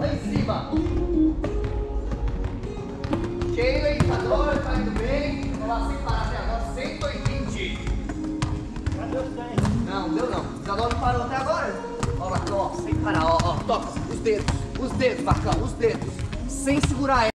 Lá em cima. Sheila e Isadora, tá indo bem. Vamos lá, sem parar até agora. 120. Cadê os 100? Não, deu não. Isadora não parou até agora. Ó, Marcão, ó, sem parar, ó, ó. Toca os dedos, Marcão, os dedos. Sem segurar ela.